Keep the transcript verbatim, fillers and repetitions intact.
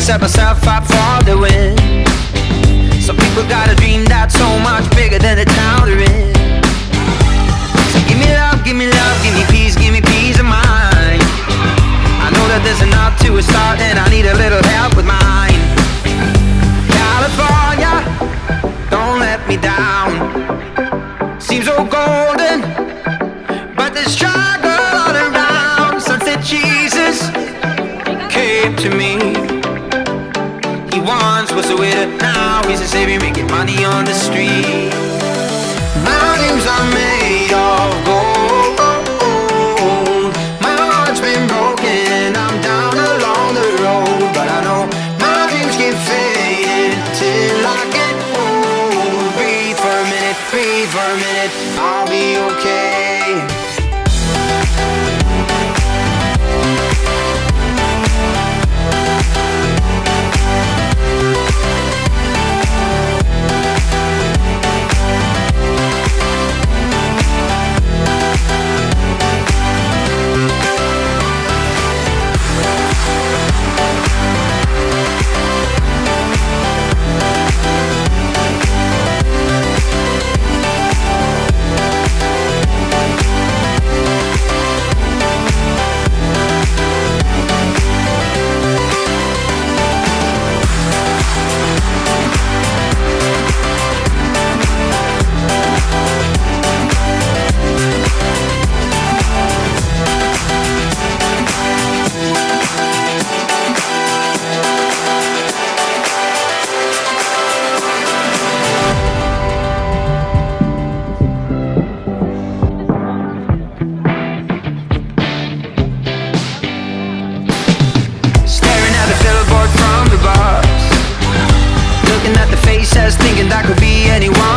set myself up for the win. Some people got a dream that's so much bigger than the town they're in. So give me love, give me love, give me peace, give me peace of mind. I know that there's enough to a start and I need a little help with mine. California, don't let me down. Seems so golden, but there's struggle all around. Sunset Jesus came to me. He once was a widow, now he's a savior, making money on the street. My dreams are made of gold. My heart's been broken, I'm down along the road, but I know my dreams get faded till I get old. Breathe for a minute, breathe for a minute, I'll be okay. Thinking that could be anyone.